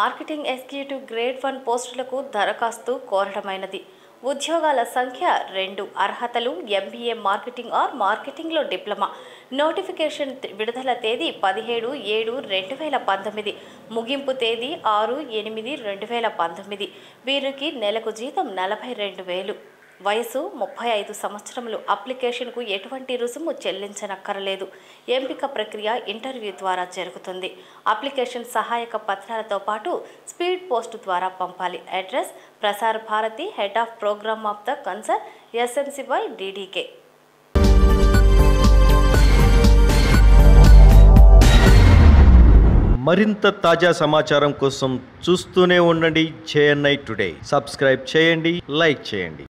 Marketing executive grade 1 పోస్టులకు దరఖాస్తు కోరడమైనది. ఉద్యోగాల సంఖ్య 2. అర్హతలు MBA మార్కెటింగ్ ఆర్ మార్కెటింగ్లో డిప్లొమా. నోటిఫికేషన్ విడుదల తేదీ 17/7/2019. ముగింపు తేదీ 6/8/2019. వీరికి నెలకు జీతం 42,000. వయసు 35 సంవత్సరములు. అప్లికేషన్కు ఎటువంటి రుసుము చెల్లించనక్కరలేదు. ఎంపిక ప్రక్రియ ఇంటర్వ్యూ ద్వారా జరుగుతుంది. అప్లికేషన్ సహాయక పత్రాలతో పాటు స్పీడ్ పోస్ట్ ద్వారా పంపాలి. Address: Prasar Bharati, head of programme of the concern, SMCY DDK. మరింత తాజా సమాచారం కోసం చూస్తూనే ఉండండి JNI టుడే. సబ్స్క్రైబ్ చేయండి, లైక్ చేయండి.